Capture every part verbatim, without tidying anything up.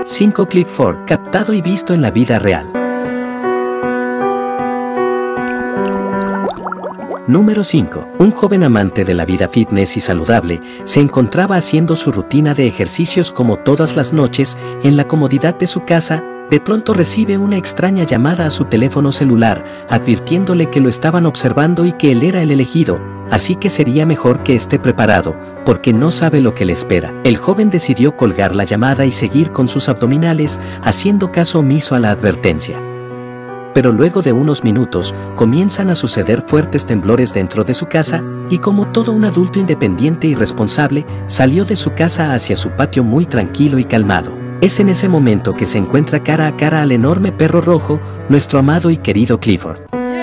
cinco Clifford, captado y visto en la vida real. Número cinco. Un joven amante de la vida fitness y saludable se encontraba haciendo su rutina de ejercicios como todas las noches en la comodidad de su casa. De pronto recibe una extraña llamada a su teléfono celular, advirtiéndole que lo estaban observando y que él era el elegido, así que sería mejor que esté preparado, porque no sabe lo que le espera. El joven decidió colgar la llamada y seguir con sus abdominales, haciendo caso omiso a la advertencia. Pero luego de unos minutos, comienzan a suceder fuertes temblores dentro de su casa, y como todo un adulto independiente y responsable, salió de su casa hacia su patio muy tranquilo y calmado. Es en ese momento que se encuentra cara a cara al enorme perro rojo, nuestro amado y querido Clifford.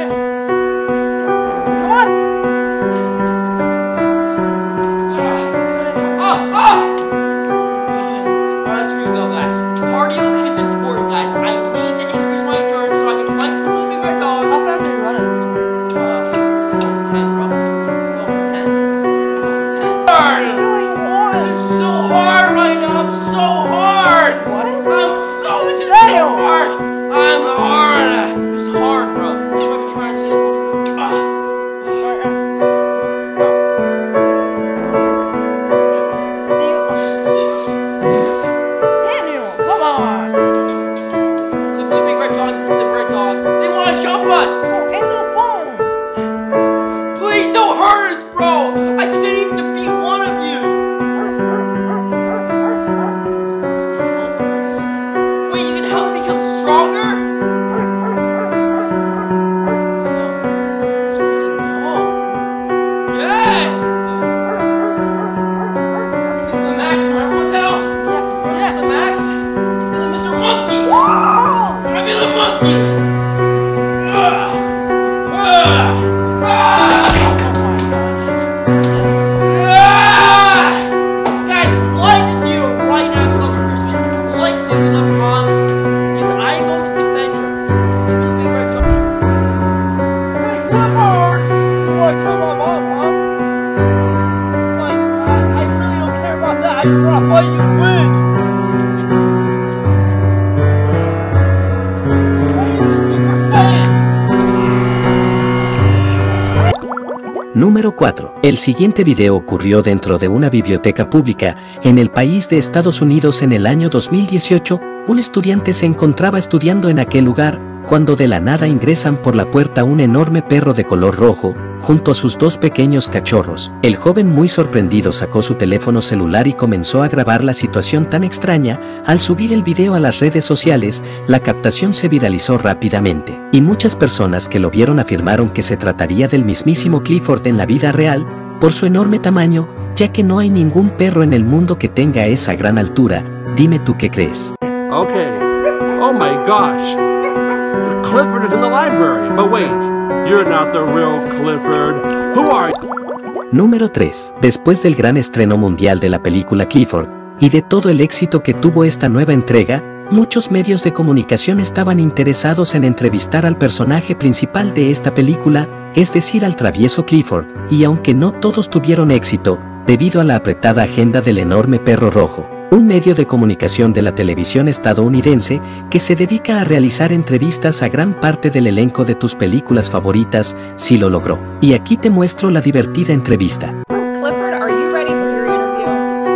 Número cuatro. El siguiente video ocurrió dentro de una biblioteca pública en el país de Estados Unidos en el año dos mil dieciocho. Un estudiante se encontraba estudiando en aquel lugar cuando de la nada ingresan por la puerta un enorme perro de color rojo junto a sus dos pequeños cachorros. El joven, muy sorprendido, sacó su teléfono celular y comenzó a grabar la situación tan extraña. Al subir el video a las redes sociales, la captación se viralizó rápidamente, y muchas personas que lo vieron afirmaron que se trataría del mismísimo Clifford en la vida real, por su enorme tamaño, ya que no hay ningún perro en el mundo que tenga esa gran altura. Dime tú qué crees. Okay. Oh my gosh. Clifford is in the library. But wait, you're not the real Clifford. Who are you? Número tres. Después del gran estreno mundial de la película Clifford, y de todo el éxito que tuvo esta nueva entrega, muchos medios de comunicación estaban interesados en entrevistar al personaje principal de esta película, es decir, al travieso Clifford, y aunque no todos tuvieron éxito, debido a la apretada agenda del enorme perro rojo, un medio de comunicación de la televisión estadounidense que se dedica a realizar entrevistas a gran parte del elenco de tus películas favoritas, sí lo logró. Y aquí te muestro la divertida entrevista. Clifford, are you ready for your interview?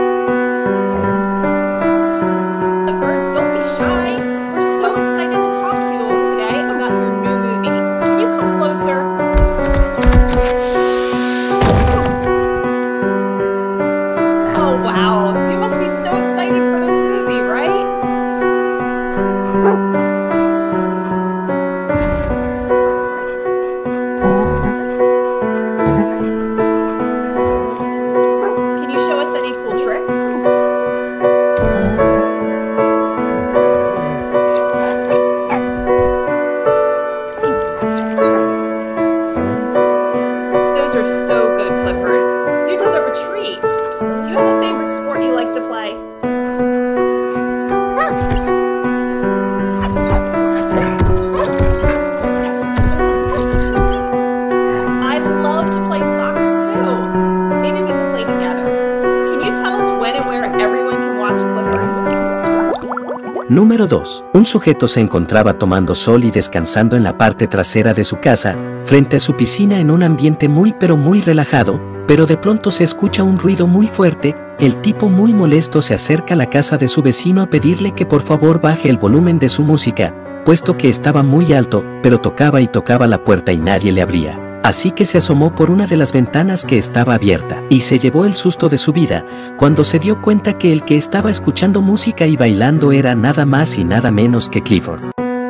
Clifford, don't be shy. We're so excited to talk to you today about your new movie. Can you come closer? Oh, wow. You must be so excited for this movie, right? Can you show us any cool tricks? Those are so good, Clifford. You deserve a treat. Do you have a favorite sport you like to play? Número dos. Un sujeto se encontraba tomando sol y descansando en la parte trasera de su casa, frente a su piscina en un ambiente muy pero muy relajado, pero de pronto se escucha un ruido muy fuerte. El tipo muy molesto se acerca a la casa de su vecino a pedirle que por favor baje el volumen de su música, puesto que estaba muy alto, pero tocaba y tocaba la puerta y nadie le abría. Así que se asomó por una de las ventanas que estaba abierta y se llevó el susto de su vida cuando se dio cuenta que el que estaba escuchando música y bailando era nada más y nada menos que Clifford.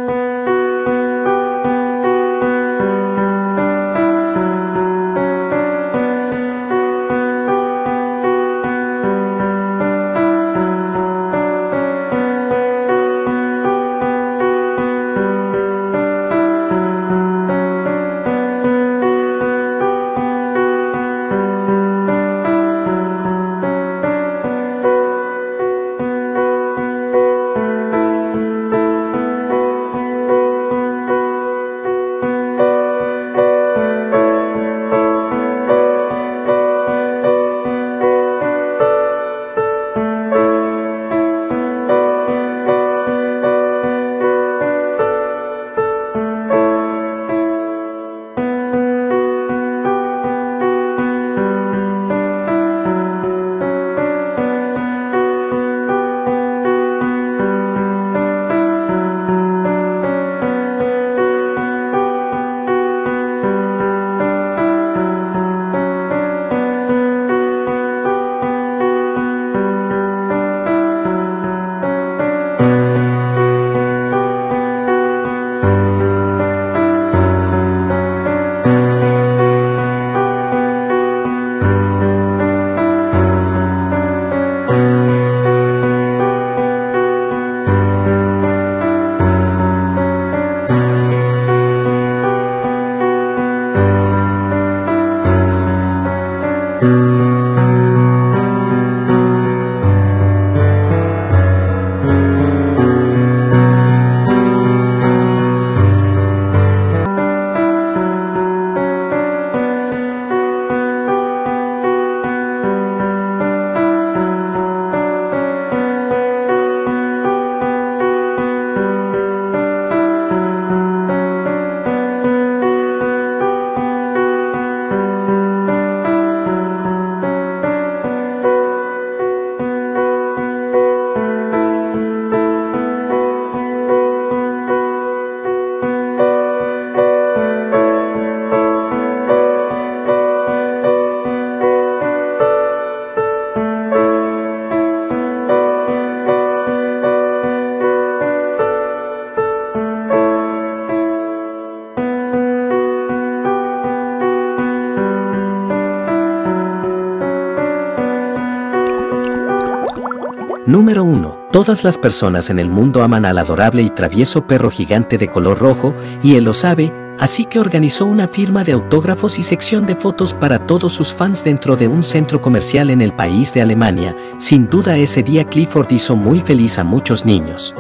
Número uno. Todas las personas en el mundo aman al adorable y travieso perro gigante de color rojo, y él lo sabe, así que organizó una firma de autógrafos y sección de fotos para todos sus fans dentro de un centro comercial en el país de Alemania. Sin duda ese día Clifford hizo muy feliz a muchos niños.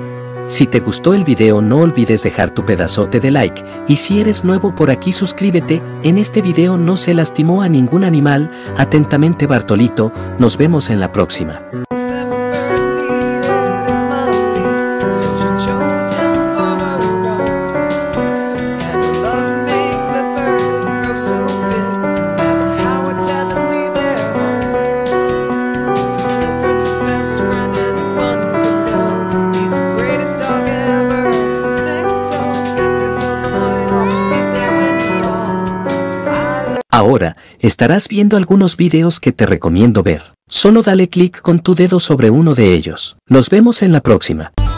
Si te gustó el video no olvides dejar tu pedazote de like, y si eres nuevo por aquí suscríbete. En este video no se lastimó a ningún animal. Atentamente Bartolito, nos vemos en la próxima. Ahora, estarás viendo algunos videos que te recomiendo ver. Solo dale clic con tu dedo sobre uno de ellos. Nos vemos en la próxima.